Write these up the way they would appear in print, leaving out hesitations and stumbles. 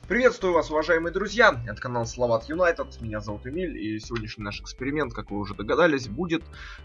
Приветствую вас, уважаемые друзья, это канал Словат Юнайтед, меня зовут Эмиль, и сегодняшний наш эксперимент, как вы уже догадались, будет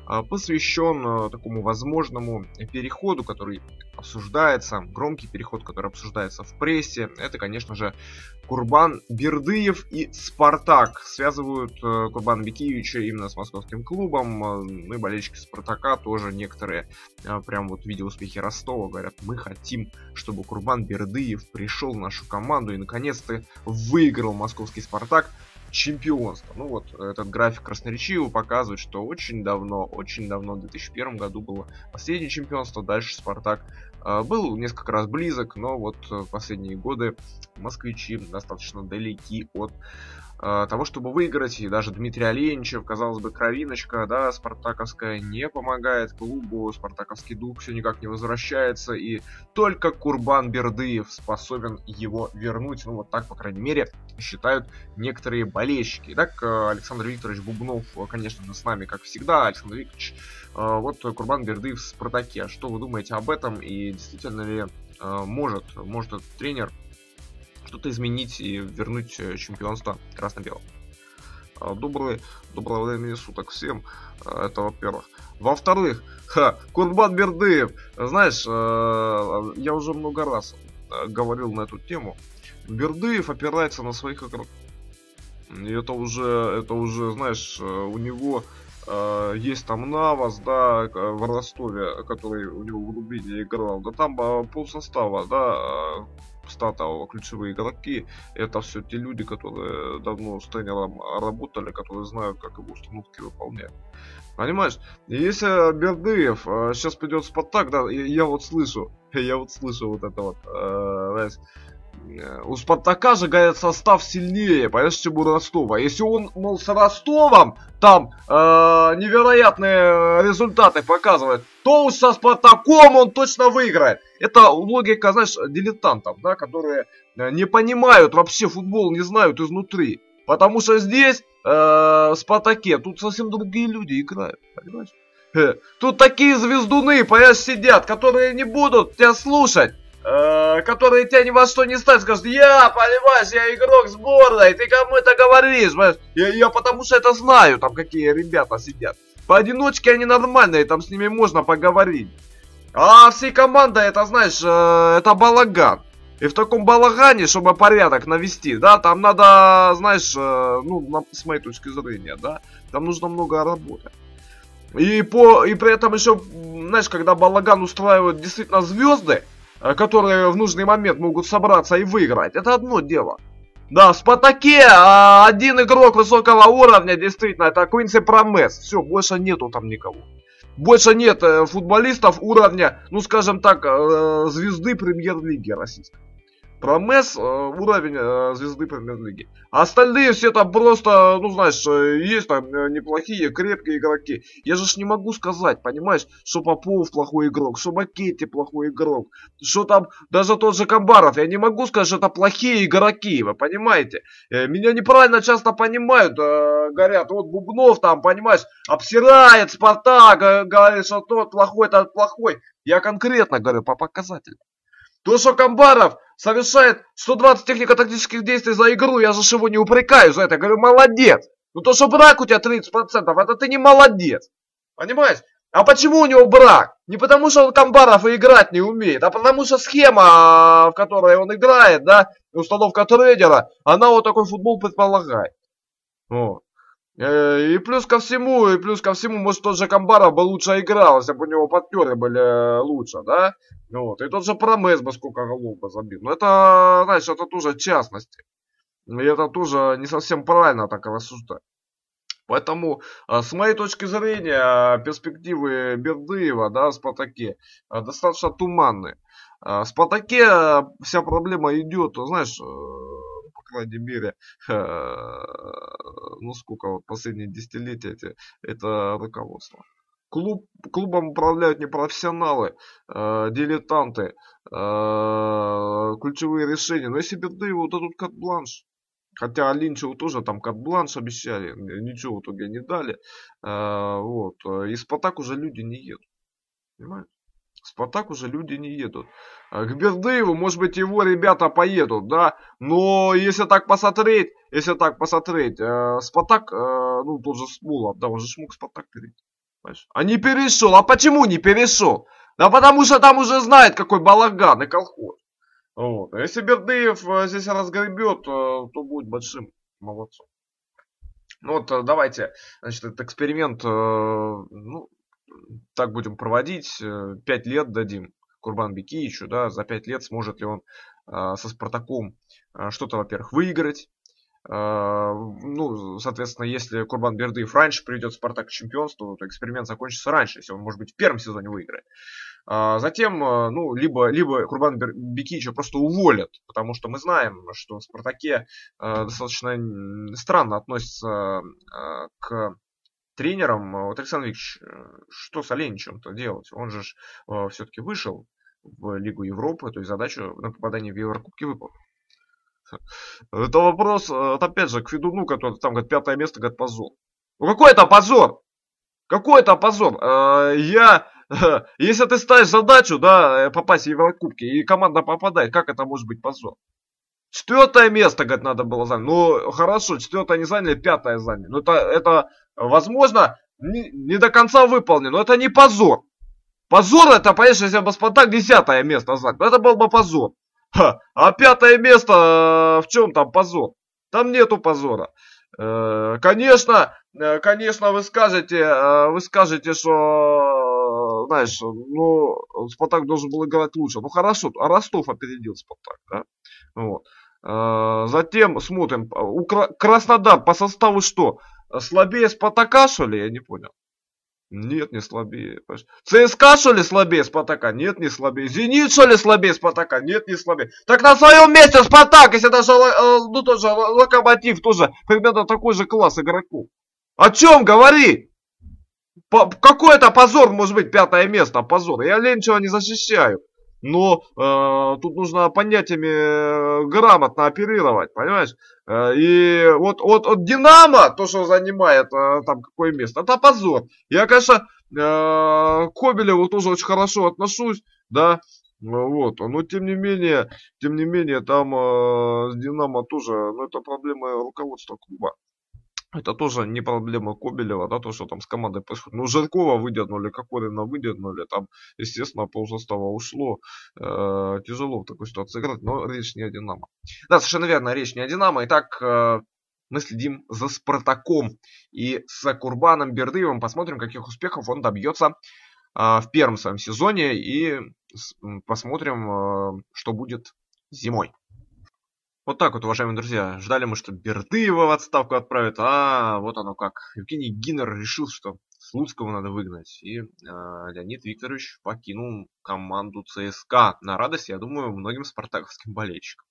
посвящен такому возможному переходу, который обсуждается, громкий переход, который обсуждается в прессе. Это, конечно же, Курбан Бердыев и Спартак. Связывают Курбана Бекиевича именно с московским клубом. Мы, болельщики Спартака, тоже некоторые, прям вот видя успехи Ростова, говорят, мы хотим, чтобы Курбан Бердыев пришел в нашу команду и наконец-то выиграл московский Спартак чемпионство. Ну вот, этот график красноречиво показывает, что очень давно, в 2001 году было последнее чемпионство. Дальше Спартак был несколько раз близок, но вот в последние годы москвичи достаточно далеки от того, чтобы выиграть. И даже Дмитрий Оленичев, казалось бы, кровиночка, да, спартаковская, не помогает клубу. Спартаковский дух все никак не возвращается. И только Курбан Бердыев способен его вернуть. Ну, вот так, по крайней мере, считают некоторые болельщики. Итак, Александр Викторович Бубнов, конечно же, с нами, как всегда. Александр Викторович, вот Курбан Бердыев в Спартаке. Что вы думаете об этом? И действительно ли может этот тренер что-то изменить и вернуть чемпионство красно-белым? Доброго времени суток всем. Это во-первых. Во-вторых, Курбан Бердыев. Знаешь, я уже много раз говорил на эту тему. Бердыев опирается на своих игроков. И это уже, знаешь, у него есть там Навас, да, в Ростове, который у него в Рубине играл. Да там полсостава, да, статового, ключевые игроки. Это все те люди, которые давно с тренером работали, которые знают, как его установки выполнять. Понимаешь? Если Бердыев сейчас придет в Спартак, да, я вот слышу вот это вот, знаешь, у Спартака же, говорят, состав сильнее, понимаешь, чем у Ростова. Если он, мол, с Ростовом там невероятные результаты показывает, то уж со Спартаком он точно выиграет. Это логика, знаешь, дилетантов, да, которые не понимают вообще футбол, не знают изнутри. Потому что здесь, в Спартаке, тут совсем другие люди играют, понимаешь? Тут такие звездуны, понимаешь, сидят, которые не будут тебя слушать. Которые тебя ни во что не ставят, скажут, понимаешь, я игрок сборной, ты кому это говоришь, понимаешь? Я потому что это знаю, там какие ребята сидят. Поодиночке они нормальные, там с ними можно поговорить. А всей командой, это, знаешь, это балаган. И в таком балагане, чтобы порядок навести, да, там надо, знаешь, с моей точки зрения, да, там нужно много работы. И при этом еще, знаешь, когда балаган устраивают действительно звезды, которые в нужный момент могут собраться и выиграть, это одно дело. Да, в Спартаке один игрок высокого уровня, действительно, это Квинси Промес. Все, больше нету там никого. Больше нет футболистов уровня, ну скажем так, звезды премьер-лиги российской. Промес уровень звезды премьер-лиги. А остальные все там просто, ну знаешь, есть там неплохие, крепкие игроки. Я же не могу сказать, понимаешь, что Попов плохой игрок, что Макетти плохой игрок, что там даже тот же Камбаров. Я не могу сказать, что это плохие игроки, вы понимаете? Меня неправильно часто понимают, говорят, вот Бубнов там, понимаешь, обсирает Спартак, говорит, что тот плохой, тот плохой. Я конкретно говорю по показателям. То, что Камбаров совершает 120 технико-тактических действий за игру, я же его не упрекаю за это. Я говорю, молодец. Но то, что брак у тебя 30%, это ты не молодец. Понимаешь? А почему у него брак? Не потому, что Камбаров и играть не умеет, а потому, что схема, в которой он играет, да, установка тренера, она вот такой футбол предполагает. Вот. И плюс ко всему, может, тот же Камбаров бы лучше играл, если бы у него партнеры были лучше, да? Вот. И тот же Промес бы сколько голов бы забил. Но это, знаешь, это тоже частности. И это тоже не совсем правильно так рассуждать. Поэтому, с моей точки зрения, перспективы Бердыева, да, в Спартаке, достаточно туманные. В Спартаке вся проблема идет, знаешь, по крайней мере, ну сколько вот последние десятилетия, это руководство. Клубом управляют не профессионалы, дилетанты, ключевые решения. Но если Бердыеву дадут карт-бланш, хотя Линчеву тоже там карт-бланш обещали, ничего в итоге не дали, вот, и Спартак уже люди не едут, понимаешь? В Спартак уже люди не едут. К Бердыеву, может быть, его ребята поедут, да. Но если так посмотреть, Спартак, ну, тот же Смолов, да, он же мог Спартак перейти. Понимаешь? А не перешел. А почему не перешел? Да потому что там уже знает, какой балаган и колхоз. Вот. А если Бердыев здесь разгребет, то будет большим молодцом. Ну вот, давайте, значит, этот эксперимент, ну, так будем проводить. 5 лет дадим Курбану Бекиевичу, да, за 5 лет сможет ли он со Спартаком что-то, во-первых, выиграть. Ну, соответственно, если Курбан Бердыев раньше придет в Спартак к чемпионству, то эксперимент закончится раньше, если он, может быть, в первом сезоне выиграет. Затем, ну, либо Курбан Бекиевича просто уволят, потому что мы знаем, что в Спартаке достаточно странно относятся к тренерам. Вот, Александр Викторович, что с Оленичем-то делать? Он же все-таки вышел в Лигу Европы, то есть задачу на попадание в Еврокубки выполнил. Это вопрос, опять же, к Федуну, который там, говорит, 5 место, говорит, позор. Ну какой это позор? Какой это позор? Если ты ставишь задачу, да, попасть в Еврокубки, и команда попадает, как это может быть позор? 4 место, говорит, надо было занять. Ну, хорошо, 4 не заняли, 5 заняли. Ну, это возможно, не до конца выполнено, но это не позор. Позор это, понимаешь, если бы Спартак 10 место занял, это был бы позор. А 5 место, в чем там позор? Там нету позора. Конечно, вы скажете, что, знаешь, ну, Спартак должен был играть лучше. Ну, хорошо, а Ростов опередил Спартак, да? Вот. Затем смотрим, Краснодар по составу что? Слабее Спартака, что ли? Я не понял. Нет, не слабее. ЦСКА, что ли, слабее Спартака? Нет, не слабее. Зенит, что ли, слабее Спартака? Нет, не слабее. Так на своем месте Спартак, если даже, ну, тоже Локомотив, тоже примерно такой же класс игроков. О чем говори? Какой это позор, может быть, 5 место, позор. Я Ленчева не защищаю. Но тут нужно понятиями грамотно оперировать, понимаешь? И вот Динамо, то, что занимает там какое место, это позор. Я, конечно, к Кобелеву тоже очень хорошо отношусь, да, вот, но тем не менее, там с Динамо тоже, ну, это проблема руководства клуба. Это тоже не проблема Кобелева, да, то, что там с командой происходит. Ну, Жиркова выдернули, Кокорина выдернули, там, естественно, полсостава ушло. Тяжело в такой ситуации играть, но речь не о Динамо. Да, совершенно верно, речь не о Динамо. Итак, мы следим за Спартаком и с Курбаном Бердыевым. Посмотрим, каких успехов он добьется в первом своем сезоне. И посмотрим, что будет зимой. Вот так вот, уважаемые друзья, ждали мы, что Бердыева в отставку отправят, а вот оно как. Евгений Гиннер решил, что Слуцкого надо выгнать, и Леонид Викторович покинул команду ЦСКА. На радость, я думаю, многим спартаковским болельщикам.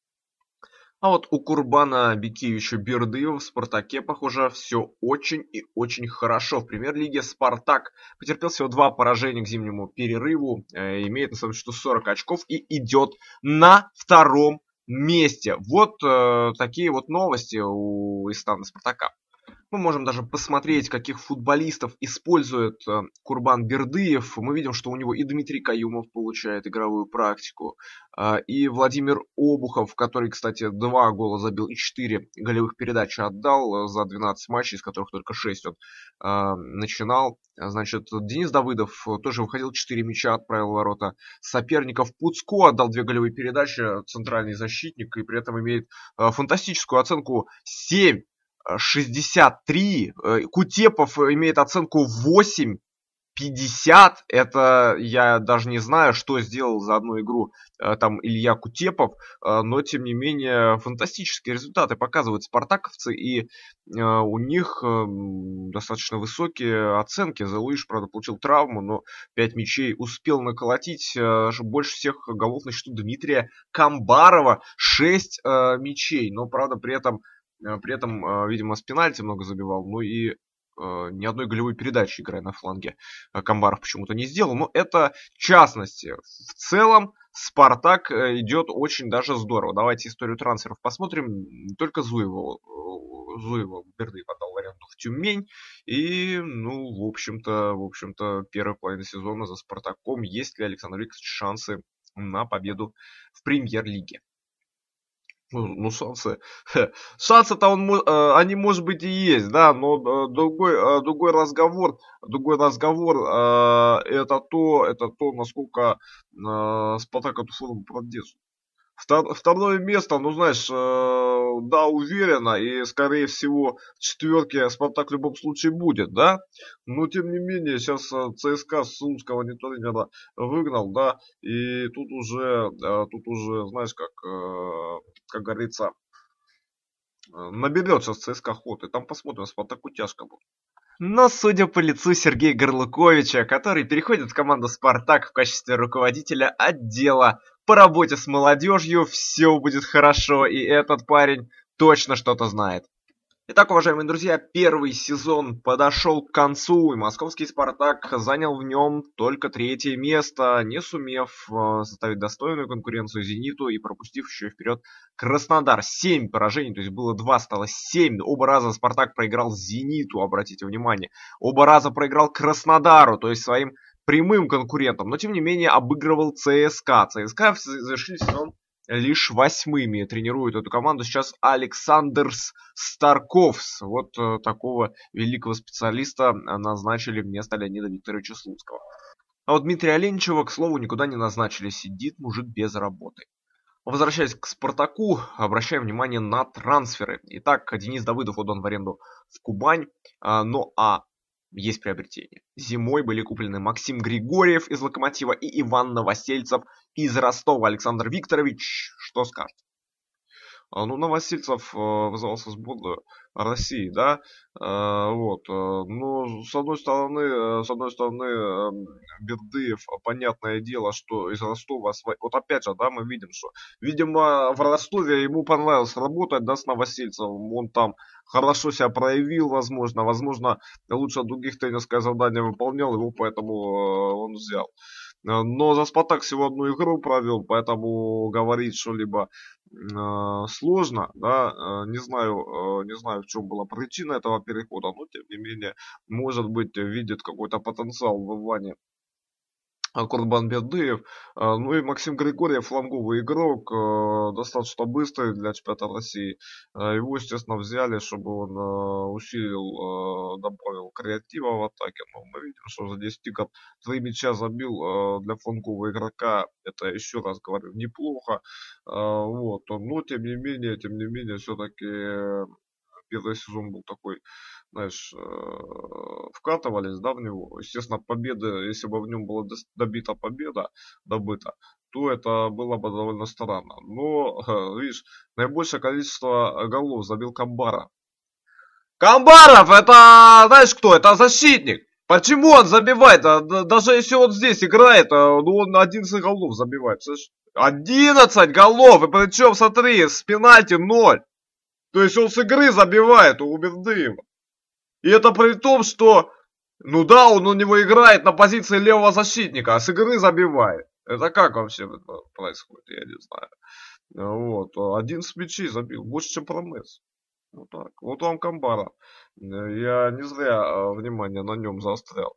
А вот у Курбана Бекиевича Бердыева в Спартаке, похоже, все очень и очень хорошо. В премьер-лиге Спартак потерпел всего 2 поражения к зимнему перерыву, имеет на своем счету 40 очков и идет на 2-м месте. Вот такие вот новости у Истана Спартака. Мы можем даже посмотреть, каких футболистов использует Курбан Бердыев. Мы видим, что у него и Дмитрий Каюмов получает игровую практику, и Владимир Обухов, который, кстати, 2 гола забил и 4 голевых передачи отдал за 12 матчей, из которых только 6 он начинал. Значит, Денис Давыдов тоже выходил, 4 мяча отправил в ворота соперников. Пуцко отдал 2 голевые передачи, центральный защитник, и при этом имеет фантастическую оценку 7,63. Кутепов имеет оценку 8,50. Это я даже не знаю, что сделал за одну игру там Илья Кутепов, но тем не менее фантастические результаты показывают спартаковцы, и у них достаточно высокие оценки. Залуиш, правда, получил травму, но 5 мячей успел наколотить. Больше всех голов на счету Дмитрия Камбарова, 6 мячей, но, правда, при этом, видимо, с пенальти много забивал, ну и ни одной голевой передачи, играя на фланге, Камбаров почему-то не сделал. Но это частности. В целом Спартак идет очень даже здорово. Давайте историю трансферов посмотрим. Только Зуева Бердыев отдал в аренду в Тюмень. И, ну, в общем-то, первая половина сезона за Спартаком. Есть ли Александр Викторович шансы на победу в премьер-лиге? Ну, шансы-то они, может быть, и есть, да, но другой разговор, это то, насколько Спартак эту форму продержит. Второе место, ну, знаешь, да, уверенно, и, скорее всего, в четверке Спартак в любом случае будет, да, но, тем не менее, сейчас ЦСКА Слуцкого не тренера выгнал, да, и тут уже, знаешь, как говорится, наберет сейчас ЦСКА ход, и там посмотрим, Спартаку тяжко будет. Но, судя по лицу Сергея Горлуковича, который переходит в команду «Спартак» в качестве руководителя отдела по работе с молодежью, все будет хорошо, и этот парень точно что-то знает. Итак, уважаемые друзья, первый сезон подошел к концу, и московский «Спартак» занял в нем только 3-е место, не сумев составить достойную конкуренцию «Зениту» и пропустив еще вперед Краснодар. 7 поражений, то есть было 2, стало 7. Оба раза «Спартак» проиграл «Зениту», обратите внимание. Оба раза проиграл Краснодару, то есть своим прямым конкурентам, но тем не менее обыгрывал ЦСКА. ЦСКА завершили сезон лишь 8-ми. Тренирует эту команду сейчас Александр Старковс. Вот такого великого специалиста назначили вместо Леонида Викторовича Слуцкого. А вот Дмитрия Оленичева, к слову, никуда не назначили. Сидит мужик без работы. Возвращаясь к Спартаку, обращаем внимание на трансферы. Итак, Денис Давыдов отдан в аренду в Кубань. Есть приобретение. Зимой были куплены Максим Григорьев из Локомотива и Иван Новосельцев из Ростова. Александр Викторович, что скажет? Ну, Новосельцев вызывался в сборную России, да, но с одной стороны, Бердыев, понятное дело, что из Ростова, вот опять же, да, мы видим, что, видимо, в Ростове ему понравилось работать, да, с Новосельцевым, он там хорошо себя проявил, возможно, лучше других тренерское задание выполнял, его поэтому он взял. Но за Спартак всего одну игру провел, поэтому говорить что-либо сложно, да, не знаю, в чем была причина этого перехода, но тем не менее, может быть, видит какой-то потенциал в Иване Курбан Бердыев. Ну и Максим Григорьев, фланговый игрок, достаточно быстрый для чемпионата России. Его, естественно, взяли, чтобы он усилил, добавил креатива в атаке. Но мы видим, что за 10 игр 3 мяча забил для флангового игрока. Это, еще раз говорю, неплохо. Но тем не менее, все-таки первый сезон был такой, знаешь, вкатывались, да, в него. Естественно, победа, если бы в нем была добита победа, то это было бы довольно странно. Но, видишь, наибольшее количество голов забил Камбаров. Камбаров, это, знаешь кто, это защитник. Почему он забивает? Даже если он здесь играет, он 11 голов забивает. Слышишь? 11 голов, и причем, смотри, с пенальти 0. То есть он с игры забивает у Бердыева. И это при том, что, ну да, он у него играет на позиции левого защитника, а с игры забивает. Это как вообще происходит, я не знаю. 11 мячей забил, больше, чем Промес. Вот так. Вот вам Камбара. Я не зря внимание на нем заострял.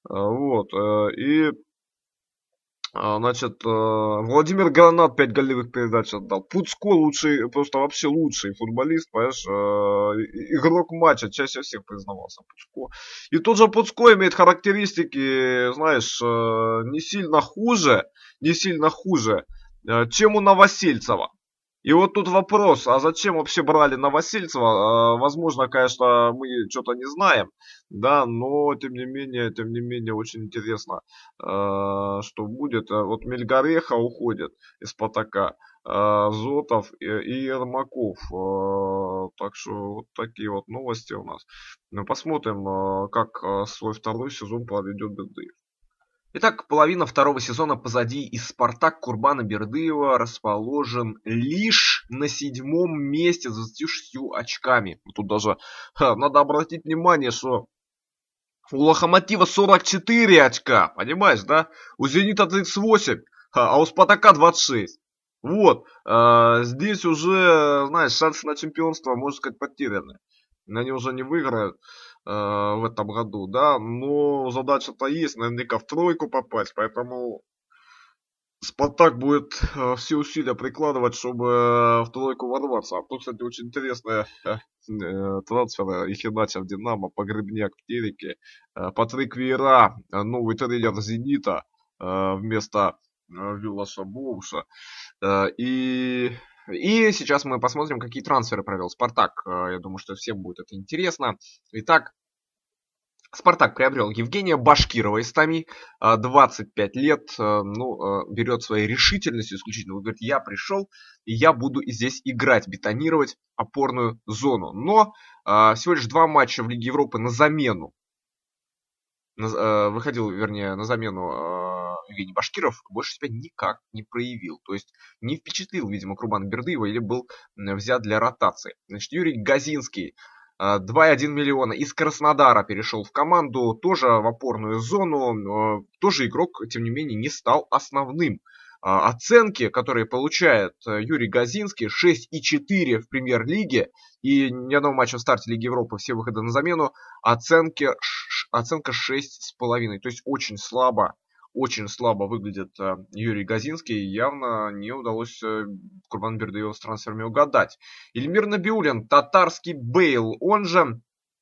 Владимир Гранат 5 голевых передач отдал. Пуцко лучший, просто вообще лучший футболист, понимаешь, игрок матча, чаще всех признавался Пуцко. И тот же Пуцко имеет характеристики, знаешь, не сильно хуже, чем у Новосельцева. И вот тут вопрос, а зачем вообще брали Новосельцева? Возможно, конечно, мы что-то не знаем, да, но тем не менее, очень интересно, что будет. Вот Мельгареха уходит из Спартака, Зотов и Ермаков. Так что вот такие вот новости у нас. Посмотрим, как свой второй сезон проведет Бердыев. Итак, половина второго сезона позади, и Спартак Курбана Бердыева расположен лишь на 7-м месте с 26 очками. Тут даже надо обратить внимание, что у Локомотива 44 очка, понимаешь, да? У Зенита 38, а у Спартака 26. Здесь уже, знаешь, шансы на чемпионство, можно сказать, потеряны. Они уже не выиграют в этом году, да, но задача-то есть, наверняка в тройку попасть, поэтому Спартак будет все усилия прикладывать, чтобы в тройку ворваться. А тут, кстати, очень интересные трансферы. Ихиначев в Динамо, Погребняк в Тереке, Патрик Виера, новый тренер Зенита вместо Вилласа Боуша. И сейчас мы посмотрим, какие трансферы провел Спартак. Я думаю, что всем будет это интересно. Итак, Спартак приобрел Евгения Башкирова из Томи, 25 лет, берет своей решительностью исключительно. Он говорит, я пришел, и я буду здесь играть, бетонировать опорную зону. Но всего лишь 2 матча в Лиге Европы на замену. Выходил, вернее, на замену Евгений Башкиров, больше себя никак не проявил. То есть не впечатлил, видимо, Курбана Бердыева или был взят для ротации. Значит, Юрий Газинский, 2,1 миллиона, из Краснодара перешел в команду, тоже в опорную зону, тоже игрок, тем не менее, не стал основным. Оценки, которые получает Юрий Газинский, 6,4 в премьер-лиге, и ни одного матча в старте Лиги Европы, все выходы на замену, оценка 6,5, то есть очень слабо выглядит Юрий Газинский, явно не удалось Курбану Бердыеву с трансферами угадать. Ильмир Набиуллин, татарский Бейл, он же,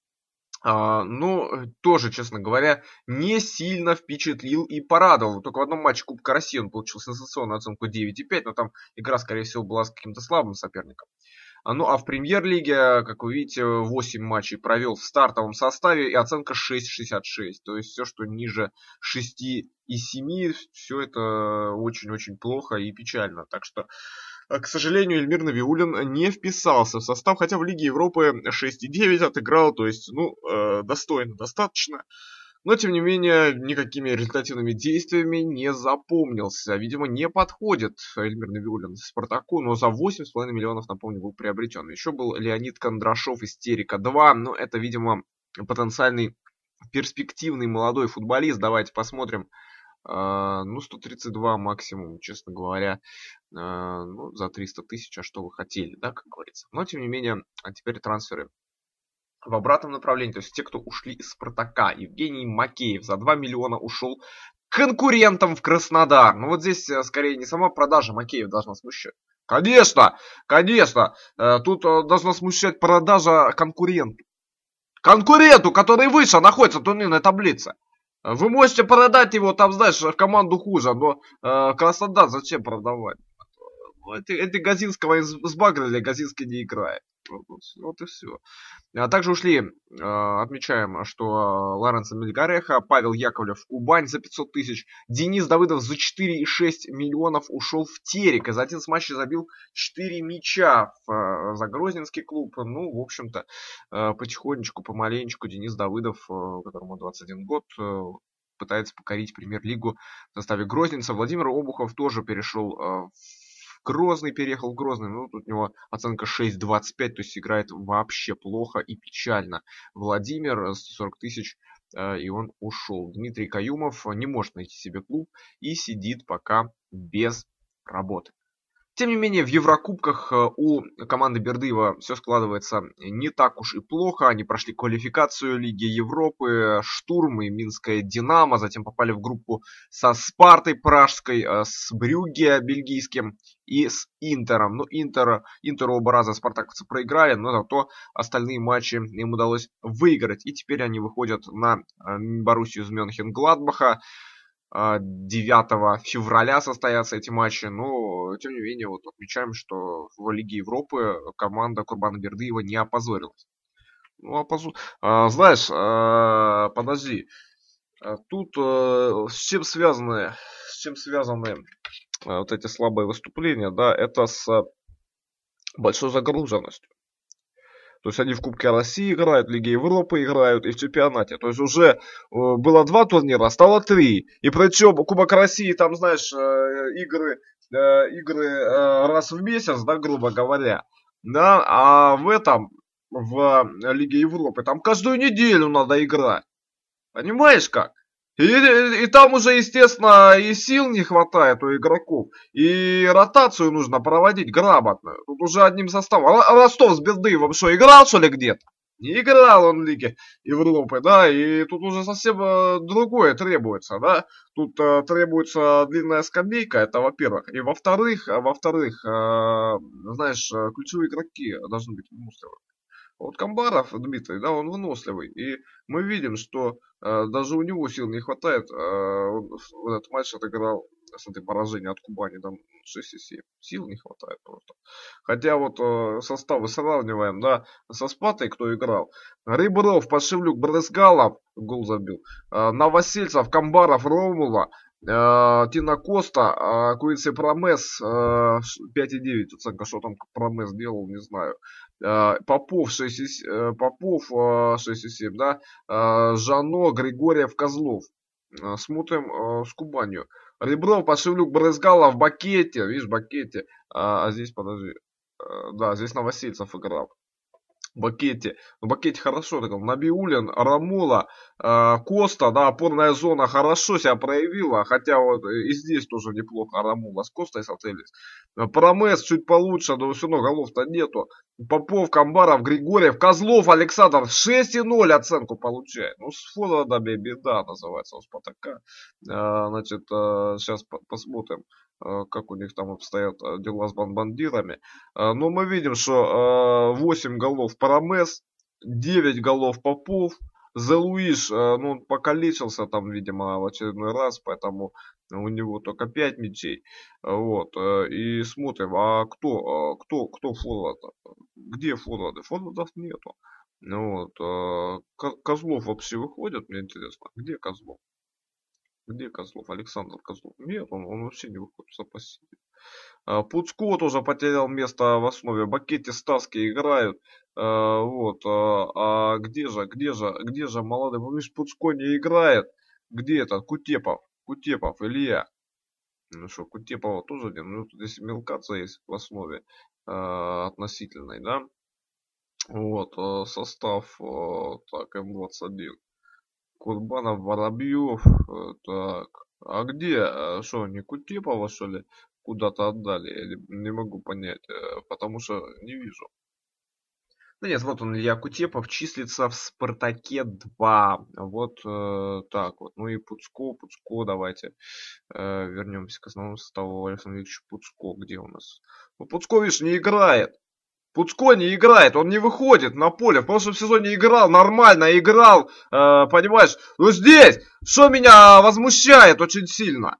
тоже, честно говоря, не сильно впечатлил и порадовал. Только в одном матче Кубка России он получил сенсационную оценку 9,5, но там игра, скорее всего, была с каким-то слабым соперником. А в премьер-лиге, как вы видите, 8 матчей провел в стартовом составе и оценка 6,66. То есть все, что ниже 6,7, все это очень-очень плохо и печально. Так что, к сожалению, Ильмир Набиуллин не вписался в состав, хотя в Лиге Европы 6,9 отыграл, то есть, достойно, достаточно. Но, тем не менее, никакими результативными действиями не запомнился. Видимо, не подходит Эльмир Набиуллин Спартаку, но за 8,5 миллионов, напомню, был приобретен. Еще был Леонид Кондрашов из Терека 2, но это, видимо, потенциальный перспективный молодой футболист. Давайте посмотрим. 132 максимум, честно говоря, за 300 тысяч, а что вы хотели, да, как говорится. Но, тем не менее, теперь трансферы в обратном направлении, то есть те, кто ушли из Спартака. Евгений Макеев за 2 миллиона ушел конкурентам в Краснодар. Вот здесь скорее не сама продажа Макеев должна смущать. Конечно, тут должна смущать продажа конкуренту. Конкуренту, который выше находится в турнирной таблице. Вы можете продать его, там, знаешь, в команду хуже, но Краснодар зачем продавать? Эти Газинского сбагрили, Газинский не играет. Вот и все. Также ушли, отмечаем, что Лоренцо Мельгареха, Павел Яковлев в Кубань за 500 тысяч, Денис Давыдов за 4,6 миллионов ушел в Терек. За 11 матчей забил 4 мяча за Грозненский клуб. В общем-то, потихонечку, помаленечку Денис Давыдов, которому 21 год, пытается покорить премьер-лигу в составе Грозненца. Владимир Обухов тоже перешел в Грозный, переехал в Грозный, тут у него оценка 6,25, то есть играет вообще плохо и печально. Владимир, 140 тысяч, и он ушел. Дмитрий Каюмов не может найти себе клуб и сидит пока без работы. Тем не менее, в Еврокубках у команды Бердыева все складывается не так уж и плохо. Они прошли квалификацию Лиги Европы, Штурм и Минская Динамо. Затем попали в группу со Спартой Пражской, с Брюгге бельгийским и с Интером. Интеру оба раза спартаковцы проиграли, но зато остальные матчи им удалось выиграть. И теперь они выходят на Боруссию из Мюнхен-Гладбаха. 9 февраля состоятся эти матчи, но тем не менее отмечаем, что в Лиге Европы команда Курбана Бердыева не опозорилась. Знаешь, подожди, тут с чем связаны вот эти слабые выступления, да, это с большой загруженностью. То есть они в Кубке России играют, в Лиге Европы играют и в чемпионате. То есть уже было 2 турнира, стало 3. И причем Кубок России, там, знаешь, игры раз в месяц, да, грубо говоря. Да, а в Лиге Европы, там каждую неделю надо играть. Понимаешь как? И там уже, естественно, и сил не хватает у игроков, и ротацию нужно проводить грамотно. Тут уже одним составом. Ростов с Бердыевым что, играл, что ли, где-то? Не играл он в Лиге Европы, да, и тут уже совсем другое требуется, да. Тут требуется длинная скамейка, это во-первых. И во-вторых, знаешь, ключевые игроки должны быть выносливы. Вот Камбаров Дмитрий, да, он выносливый. И мы видим, что даже у него сил не хватает. Он в этот матч отыграл, смотри, поражение от Кубани, там 6,7. Сил не хватает просто. Хотя вот составы сравниваем, да, со Спатой, кто играл. Ребров, Пашевлюк, Брызгалов гол забил. Новосельцев, Камбаров, Ромула. Тина Коста, Куинси Промес, 5,9 оценка, что там Промес делал, не знаю. Попов 6,7, Попов 6,7, да, Жано, Григорьев, Козлов. Смотрим с Кубанью. Ребров, Пашевлюк, Брызгалов, Бакете, видишь, Бакете, а здесь, подожди, да, здесь Новосельцев играл. Бакете. Ну, Бакете хорошо играл. Набиуллин, Рамула, Коста, да, опорная зона хорошо себя проявила. Хотя вот и здесь тоже неплохо Рамула с Костой смотрелись. Промес чуть получше, но все равно голов-то нету. Попов, Камбаров, Григорьев, Козлов, Александр 6,0 оценку получает. Ну, с форвардами беда называется у Спартака. Значит, сейчас посмотрим, как у них там обстоят дела с бандирами. Но мы видим, что 8 голов Парамес, 9 голов Попов. Зе Луиш, ну, он покалечился там, видимо, в очередной раз, поэтому у него только 5 мячей. Вот. И смотрим, а кто форвард? Где форварды? Форвардов нету. Ну вот. Козлов вообще выходит, мне интересно. Где Козлов? Где Козлов? Александр Козлов. Нет, он вообще не выходит в запасе. Пуцко тоже потерял место в основе. Бакете, Ставски играют. Вот. А где же молодой? Видишь, Пуцко не играет. Где это? Кутепов, Илья. Ну что, Кутепова тоже нет. Ну, тут здесь Мелкаца есть в основе относительной, да. Вот. Состав так, М21. Курбанов, Воробьев. Так. А где? Что, не Кутепова, что ли? Куда-то отдали? Я не могу понять, потому что не вижу. Да нет, вот он, Илья Кутепов, числится в Спартаке 2. Вот так вот. Ну и Пуцко, давайте вернемся к основному составу. Александр Викторович Пуцко, где у нас? Ну, Пуцко, видишь, не играет. Пуцко не играет, он не выходит на поле. В прошлом сезоне играл, нормально играл, понимаешь? Но здесь, что меня возмущает очень сильно.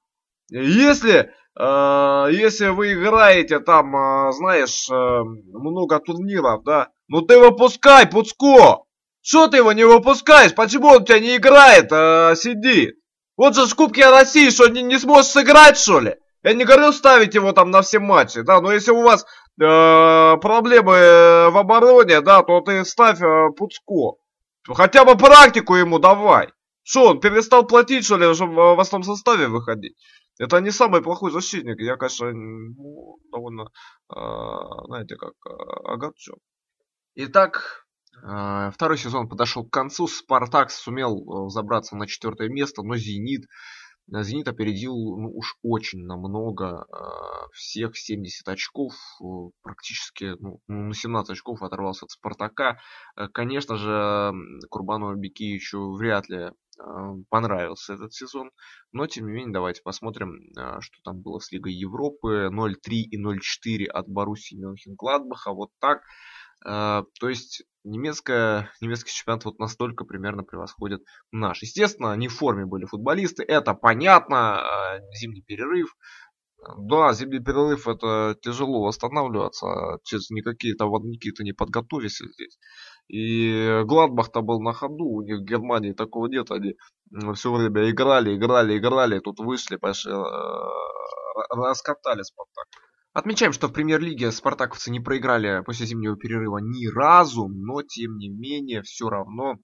Если вы играете там, знаешь, много турниров, да, ну ты выпускай, Пуцко! Что ты его не выпускаешь? Почему он у тебя не играет, сидит? Вот же в Кубке России, что не сможешь сыграть, что ли? Я не говорю ставить его там на все матчи, да, но если у вас проблемы в обороне, да, то ты ставь Пуцко. Хотя бы практику ему давай. Что, он перестал платить, что ли, чтобы в основном составе выходить? Это не самый плохой защитник. Я, конечно, ну, довольно, знаете, как огорчен. Итак, второй сезон подошел к концу. Спартак сумел забраться на 4 место, но Зенит опередил, ну, уж очень намного, всех 70 очков, практически, ну, на 17 очков оторвался от Спартака. Конечно же, Курбану Бекиевичу вряд ли понравился этот сезон, но тем не менее давайте посмотрим, что там было с Лигой Европы. 0-3 и 0-4 от Боруссии Мюнхен-Гладбаха, вот так. То есть немецкий чемпионат вот настолько примерно превосходит наш. Естественно, не в форме были футболисты, это понятно, зимний перерыв. Да, зимний перерыв, это тяжело восстанавливаться, через никакие-то водники-то не подготовишься здесь. И Гладбах-то был на ходу, у них в Германии такого нет, они все время играли, тут вышли, пошли, раскатали Спартак. Отмечаем, что в премьер-лиге спартаковцы не проиграли после зимнего перерыва ни разу, но тем не менее все равно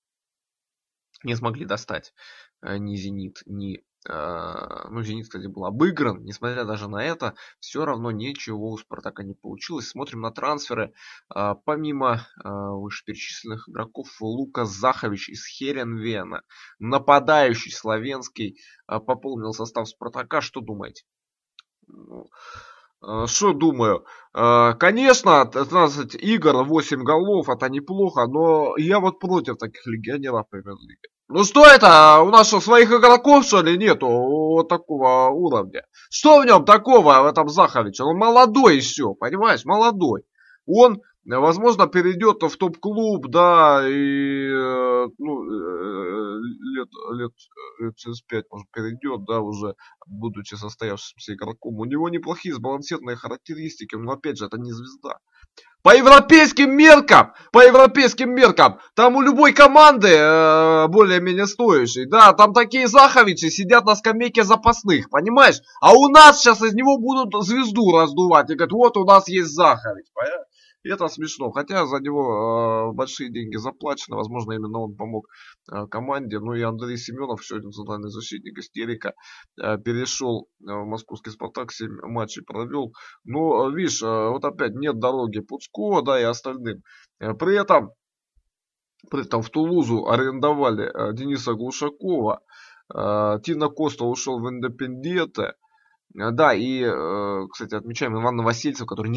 не смогли достать ни Зенит, ни... Ну, Зенит, кстати, был обыгран. Несмотря даже на это, все равно ничего у Спартака не получилось. Смотрим на трансферы. Помимо вышеперечисленных игроков, Лукас Захович из Херенвена, нападающий славянский, пополнил состав Спартака. Что думаете? Что думаю? Конечно, 13 игр, 8 голов, это неплохо, но я вот против таких легионеров премьер-лиги. Ну что это? У нас что, своих игроков, что ли, нету вот такого уровня? Что в нем такого, в этом Захариче? Он молодой еще, понимаешь, молодой. Он, возможно, перейдет в топ-клуб, да, и лет через 5, может, перейдет, да, уже будучи состоявшимся игроком. У него неплохие сбалансированные характеристики, но опять же, это не звезда. По европейским меркам, там у любой команды более-менее стоящей, да, там такие Заховичи сидят на скамейке запасных, понимаешь? А у нас сейчас из него будут звезду раздувать и говорят, вот у нас есть Захович, понимаешь? И это смешно, хотя за него большие деньги заплачены, возможно, именно он помог команде. Ну и Андрей Семенов, еще один центральный защитник истерика, перешел в московский Спартак, 7 матчей провел. Но, видишь, вот опять нет дороги Пуцко, да, и остальным. При этом в Тулузу арендовали Дениса Глушакова. Тина Коста ушел в Индепенденте. Да, и, кстати, отмечаем Иван Новосельцев, который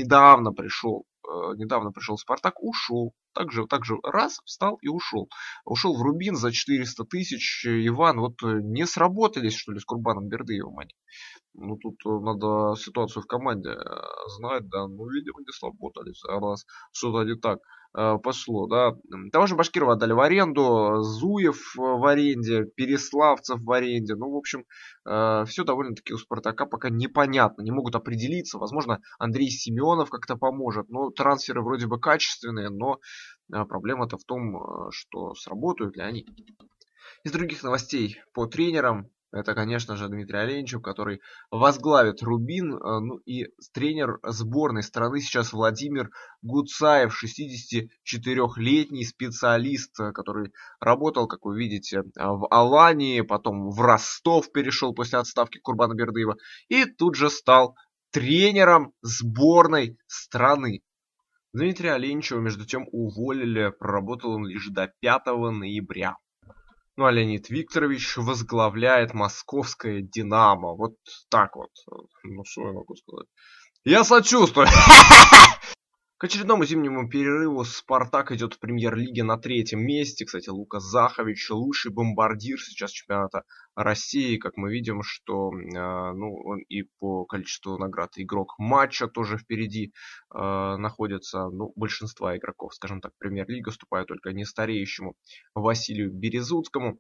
недавно пришел в Спартак, ушел. Также раз, встал и ушел. Ушел в Рубин за 400 тысяч. Иван, вот не сработались, что ли, с Курбаном Бердыевым они. Ну, тут надо ситуацию в команде знать, да, ну, видимо, не сработались, раз что-то не так пошло, да. Того же Башкирова отдали в аренду, Зуев в аренде, Переславцев в аренде, ну, в общем, все довольно-таки у Спартака пока непонятно, не могут определиться, возможно, Андрей Семенов как-то поможет, но трансферы вроде бы качественные, но проблема-то в том, что сработают ли они. Из других новостей по тренерам, это, конечно же, Дмитрий Оленичев, который возглавит Рубин. Ну и тренер сборной страны сейчас Владимир Гуцаев, 64-летний специалист, который работал, как вы видите, в Алании, потом в Ростов перешел после отставки Курбана Бердыева и тут же стал тренером сборной страны. Дмитрия Оленичева, между тем, уволили, проработал он лишь до 5 ноября. Ну, а Леонид Викторович возглавляет московское «Динамо». Вот так вот. Ну, что я могу сказать? Я сочувствую. К очередному зимнему перерыву «Спартак» идет в премьер-лиге на 3-м месте. Кстати, Лука Захович лучший бомбардир сейчас чемпионата России. Как мы видим, что он и по количеству наград игрок матча тоже впереди находится. Ну, большинства игроков, скажем так, премьер-лига уступают только не стареющему Василию Березутскому.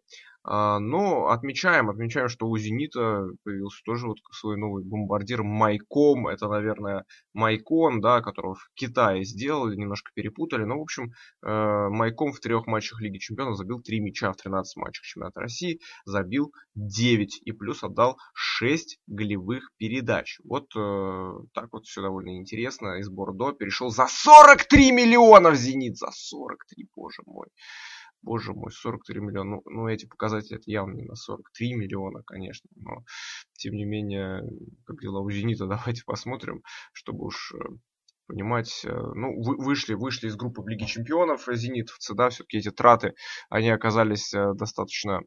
Но отмечаем, что у «Зенита» появился тоже вот свой новый бомбардир Майком. Это, наверное, Майкон, да, которого в Китае сделали, немножко перепутали. Но, в общем, Майком в 3 матчах Лиги Чемпионов забил 3 мяча в 13 матчах Чемпионата России, забил 9 и плюс отдал 6 голевых передач. Вот так вот все довольно интересно. Из Бордо перешел за 43 миллиона в «Зенит». За 43, боже мой. Боже мой, 43 миллиона. Ну, эти показатели, это явно не на 43 миллиона, конечно. Но, тем не менее, как дела у «Зенита», давайте посмотрим, чтобы уж понимать. Ну, вышли из группы в Лиге Чемпионов зенитовцы, да, все-таки эти траты, они оказались достаточно,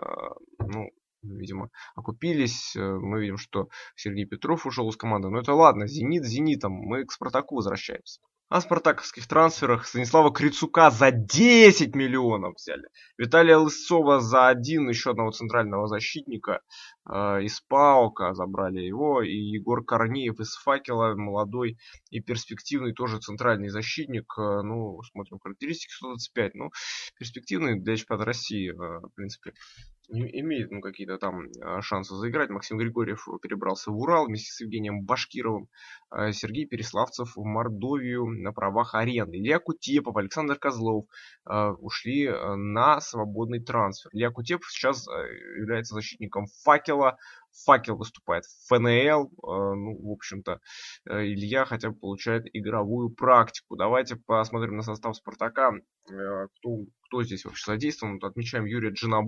ну, видимо, окупились. Мы видим, что Сергей Петров ушел из команды. Но это ладно, «Зенит» «Зенитом». Мы к «Спартаку» возвращаемся. О спартаковских трансферах: Станислава Крицука за 10 миллионов взяли. Виталия Лысцова за 1, еще одного центрального защитника из ПАОКа забрали его. И Егор Корнеев из «Факела», молодой и перспективный тоже центральный защитник. Ну, смотрим характеристики, 125. Ну, перспективный для чемпионата России, в принципе, имеет какие-то там шансы заиграть. Максим Григорьев перебрался в Урал вместе с Евгением Башкировым. Сергей Переславцев в Мордовию на правах аренды. Илья Кутепов, Александр Козлов ушли на свободный трансфер. Илья Кутепов сейчас является защитником «Факела». «Факел» выступает в ФНЛ. Ну, в общем-то, Илья хотя бы получает игровую практику. Давайте посмотрим на состав «Спартака». Кто здесь вообще задействован? Отмечаем Юрия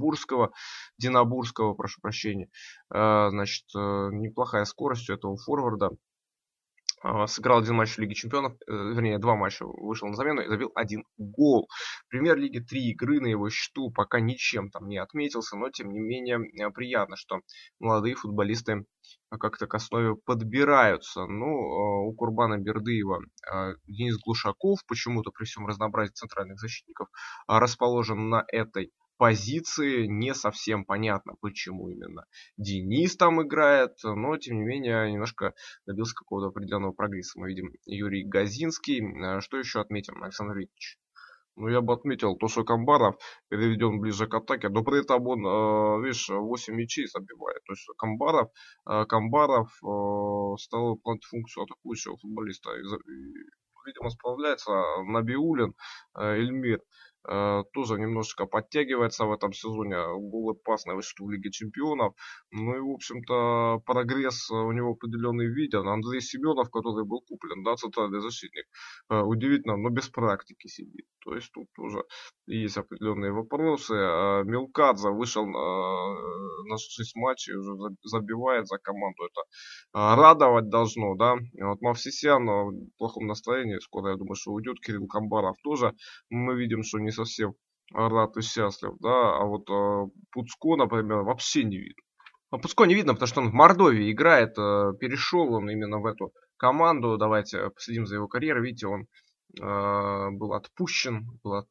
Динабурского, прошу прощения. Значит, неплохая скорость у этого форварда. сыграл один матч в Лиге Чемпионов, вернее, 2 матча, вышел на замену и забил 1 гол. В Премьер-лиге 3 игры на его счету, пока ничем там не отметился, но тем не менее приятно, что молодые футболисты как-то к основе подбираются. Ну, у Курбана Бердыева Денис Глушаков почему-то при всем разнообразии центральных защитников расположен на этой позиции. Не совсем понятно, почему именно Денис там играет, но тем не менее немножко добился какого-то определенного прогресса. Мы видим Юрий Газинский. Что еще отметим, Александр Викторович? Ну, я бы отметил то, что Камбаров переведен ближе к атаке, но при этом он, видишь, 8 мячей забивает. То есть Камбаров стал выполнять функцию атакующего футболиста. Видимо, справляется Набиуллин, Эльмир. Тоже немножечко подтягивается в этом сезоне. Голы пас на высоту в Лиге Чемпионов. Ну и, в общем-то, прогресс у него определенный виден. Андрей Семенов, который был куплен, да, центральный защитник, удивительно, но без практики сидит. То есть тут тоже есть определенные вопросы. Мелкадзе вышел на 6 матчей, уже забивает за команду. Это радовать должно, да. Вот Мавсисян в плохом настроении, скоро, я думаю, что уйдет. Кирилл Камбаров тоже. Мы видим, что не совсем рад и счастлив, да. А вот Пуцко, например, вообще не видно. Но Пуцко не видно, потому что он в Мордовии играет. Перешел он именно в эту команду. Давайте последим за его карьерой. Видите, он был отпущен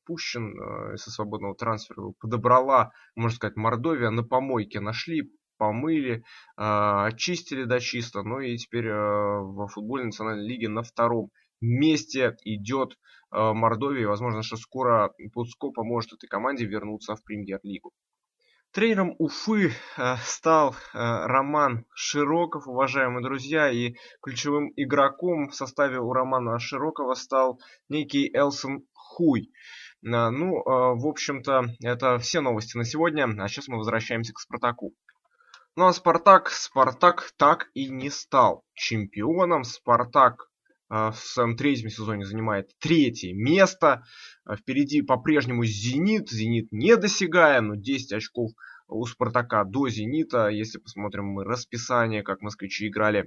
со свободного трансфера. Его подобрала, можно сказать, Мордовия. На помойке нашли, помыли, очистили до чисто. Ну и теперь во футбольной национальной лиге на 2-м месте идет Мордовия. Возможно, что скоро Пуцко поможет этой команде вернуться в Премьер-лигу. Тренером Уфы стал Роман Широков, уважаемые друзья, и ключевым игроком в составе у Романа Широкова стал некий Элсон Хуй. Ну, в общем-то, это все новости на сегодня, а сейчас мы возвращаемся к Спартаку. Ну, а Спартак так и не стал чемпионом. Спартак в своем 3-м сезоне занимает 3-е место. Впереди по-прежнему Зенит. Зенит недосягаем, но 10 очков у Спартака до Зенита. Если посмотрим мы расписание, как москвичи играли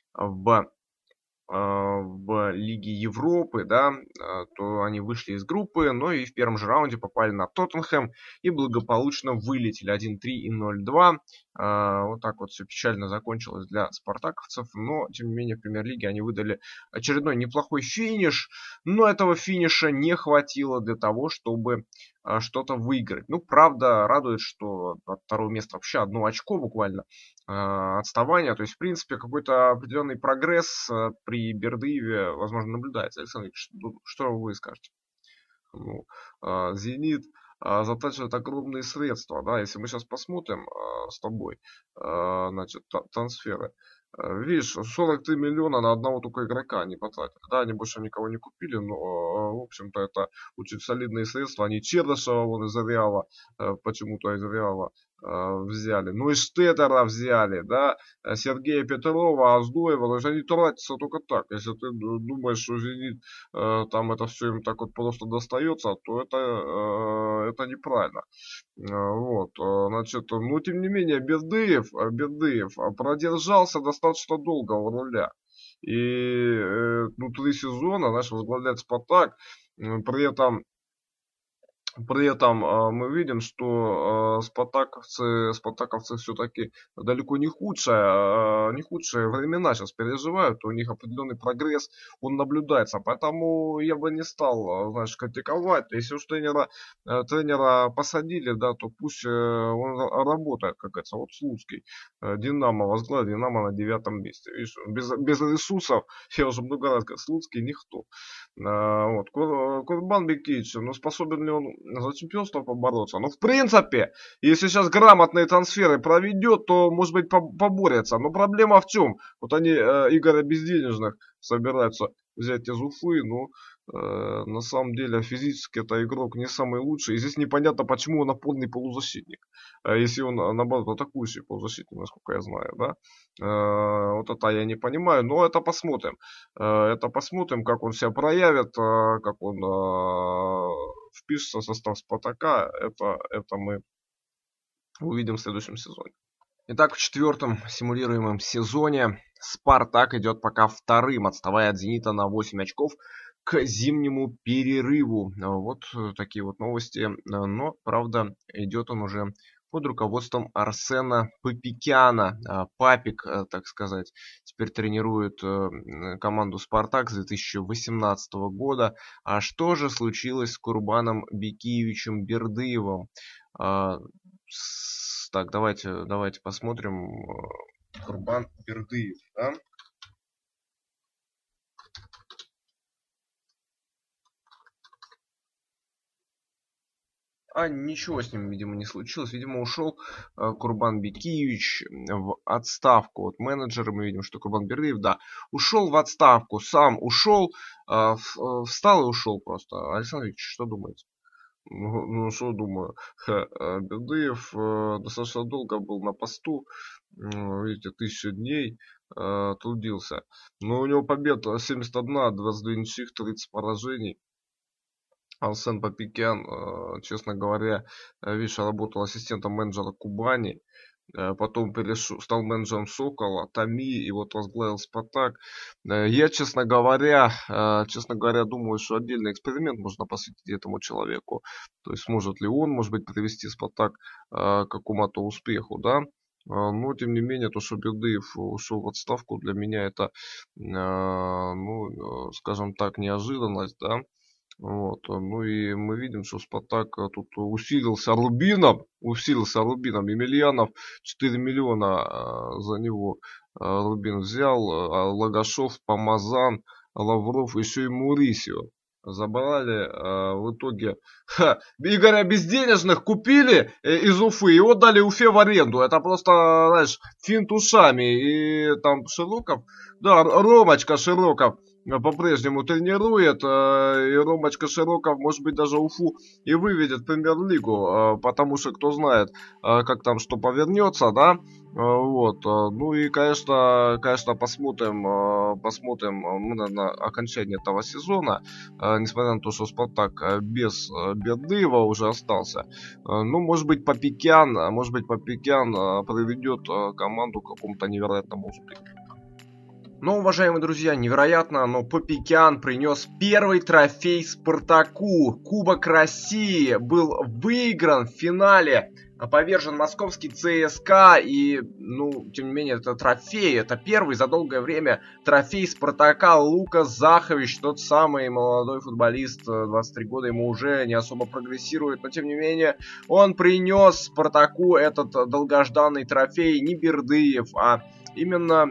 в Лиге Европы, да, то они вышли из группы, но и в первом же раунде попали на Тоттенхэм и благополучно вылетели 1-3 и 0-2. Вот так вот все печально закончилось для спартаковцев, но тем не менее в Премьер-лиге они выдали очередной неплохой финиш, но этого финиша не хватило для того, чтобы что-то выиграть. Ну, правда, радует, что от 2-го места вообще 1 очко буквально отставания. То есть, в принципе, какой-то определенный прогресс при Бердыеве, возможно, наблюдается. Александр Ильич, что вы скажете? Ну, Зенит затрачивает огромные средства, да, если мы сейчас посмотрим с тобой, значит, трансферы. Видишь, 43 миллиона на одного только игрока они потратили. Да, они больше никого не купили, но, в общем-то, это очень солидные средства. Они Чердышева вон из Реала, почему-то из Реала взяли. Ну и Штеттера взяли, да, Сергея Петрова, Аздоева. То есть они тратятся только так. Если ты думаешь, что Зенит там это все им так вот просто достается, то это неправильно. Вот, значит, но тем не менее Бердыев продержался достаточно долго у руля. И ну, 3 сезона, знаешь, возглавляет Спартак. При этом мы видим, что спартаковцы все-таки далеко не худшие времена сейчас переживают, у них определенный прогресс, он наблюдается, поэтому я бы не стал, знаешь, критиковать. Если уж тренера посадили, да, то пусть он работает, как говорится. Вот Слуцкий, Динамо возглавил, Динамо на 9-м месте. Видишь, без ресурсов, я уже много раз говорил, Слуцкий никто. Вот. Курбан Бекич, ну способен ли он за чемпионство побороться? Ну, в принципе, если сейчас грамотные трансферы проведет, то, может быть, поборется. Но проблема в чем? Вот они Игоря Безденежных собираются взять из Уфы, но на самом деле физически это игрок не самый лучший. И здесь непонятно, почему он опорный полузащитник. Если он, наоборот, атакующий полузащитник, насколько я знаю, да. Вот это я не понимаю, но это посмотрим. Это посмотрим, как он себя проявит, как он впишется в состав Спартака. Это мы увидим в следующем сезоне. Итак, в 4-м симулируемом сезоне Спартак идет пока вторым, отставая от Зенита на 8 очков к зимнему перерыву. Вот такие вот новости. Но, правда, идет он уже под руководством Арсена Папикяна. Папик, так сказать, теперь тренирует команду «Спартак» с 2018 года. А что же случилось с Курбаном Бекиевичем Бердыевым? Так, давайте посмотрим. Курбан Бердыев, да? А ничего с ним, видимо, не случилось. Видимо, ушел Курбан Бекиевич в отставку. Вот менеджеры мы видим, что Курбан Бердыев, да, ушел в отставку. Сам ушел, встал и ушел просто. Александр Викторович, что думаете? Ну, что думаю. Бердыев достаточно долго был на посту. Видите, 1000 дней трудился. Но у него побед 71, 22 ничьих, 30 поражений. Арсен Папикян, честно говоря, видишь, работал ассистентом менеджера Кубани, потом стал менеджером Сокола, Томи, и вот возглавил Спартак. Я, честно говоря, думаю, что отдельный эксперимент можно посвятить этому человеку. То есть, сможет ли он, может быть, привести Спартак к какому-то успеху, да? Но, тем не менее, то, что Бердыев ушел в отставку, для меня это, ну, скажем так, неожиданность, да? Вот. Ну и мы видим, что Спартак тут усилился Рубином. Емельянов 4 миллиона за него Рубин взял. Лагашов, Помазан, Лавров, еще и Мурисио забрали. В итоге Игоря Безденежных купили из Уфы и отдали Уфе в аренду. Это просто, знаешь, финт ушами. И там Широков, да, Ромочка Широков по-прежнему тренирует, и Ромочка Широков, может быть, даже Уфу и выведет в премьер-лигу, потому что кто знает, как там что повернется, да, вот, ну и, конечно, посмотрим мы на окончание этого сезона, несмотря на то, что Спартак без Бердыева уже остался, ну, может быть, Папикян приведет команду к какому-то невероятному успеху. Но, уважаемые друзья, невероятно, но Папикян принес первый трофей Спартаку. Кубок России был выигран в финале. Повержен московский ЦСКА. И, ну, тем не менее, это трофей. Это первый за долгое время трофей Спартака. Лукас Захович, тот самый молодой футболист, 23 года, ему уже не особо прогрессирует. Но, тем не менее, он принес Спартаку этот долгожданный трофей. Не Бердыев, а именно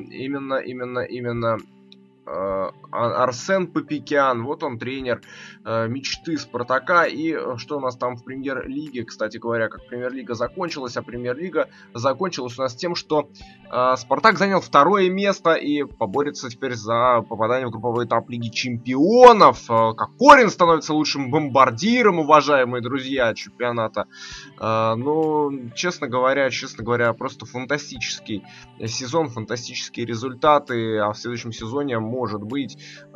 Арсен Папикян. Вот он, тренер мечты Спартака. И что у нас там в премьер-лиге, кстати говоря, как премьер-лига закончилась, а премьер-лига закончилась у нас тем, что Спартак занял второе место и поборется теперь за попадание в групповой этап Лиги Чемпионов. Кокорин становится лучшим бомбардиром, уважаемые друзья, чемпионата. Ну, честно говоря, просто фантастический сезон, фантастические результаты, а в следующем сезоне может быть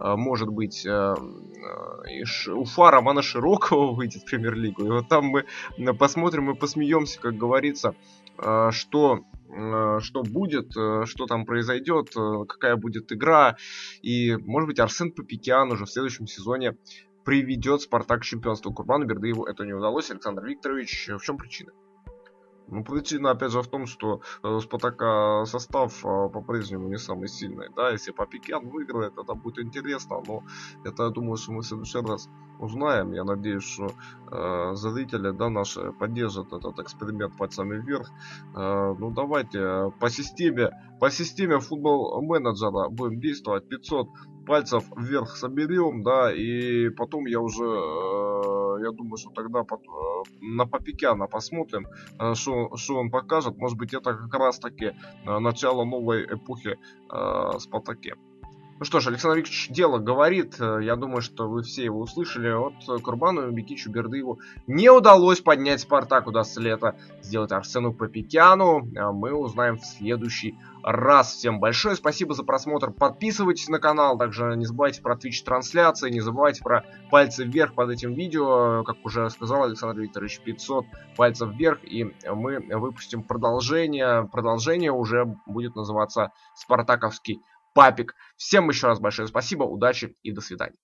Уфа Романа Широкого выйдет в премьер-лигу. И вот там мы посмотрим и посмеемся, как говорится, что будет, что там произойдет, какая будет игра. И, может быть, Арсен Папикян уже в следующем сезоне приведет Спартак к чемпионству. Курбану Бердыеву это не удалось. Александр Викторович, в чем причина? Ну, причина, опять же, в том, что у Спартака состав по-прежнему не самый сильный, да, если Папикян выиграет, это будет интересно, но это, я думаю, что мы в следующий раз узнаем. Я надеюсь, что зрители, да, наши поддержат этот эксперимент пальцами вверх. Ну, давайте по системе футбол-менеджера будем действовать, 500 пальцев вверх соберем, да, и потом я думаю, что тогда на Папикяна посмотрим, что он покажет. Может быть, это как раз таки начало новой эпохи в Спартаке. Ну что ж, Александр Викторович дело говорит, я думаю, что вы все его услышали. Вот Курбану Бекичу Бердыеву не удалось поднять Спартак, удастся ли это сделать Арсену Папикяну, мы узнаем в следующий раз. Всем большое спасибо за просмотр, подписывайтесь на канал, также не забывайте про Twitch трансляции, не забывайте про пальцы вверх под этим видео, как уже сказал Александр Викторович, 500 пальцев вверх, и мы выпустим продолжение уже будет называться «Спартаковский Папик». Всем еще раз большое спасибо, удачи и до свидания.